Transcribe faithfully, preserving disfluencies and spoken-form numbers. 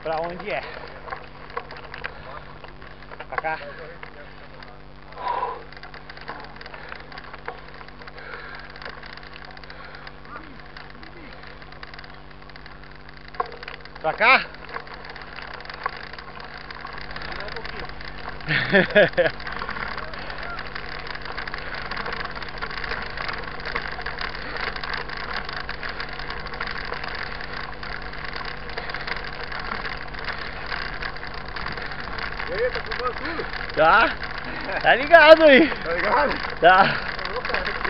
pra onde é. Pra cá. Pra cá? Um pouquinho. E aí, tá filmando tudo? Tá? Tá ligado aí? Tá ligado? Tá.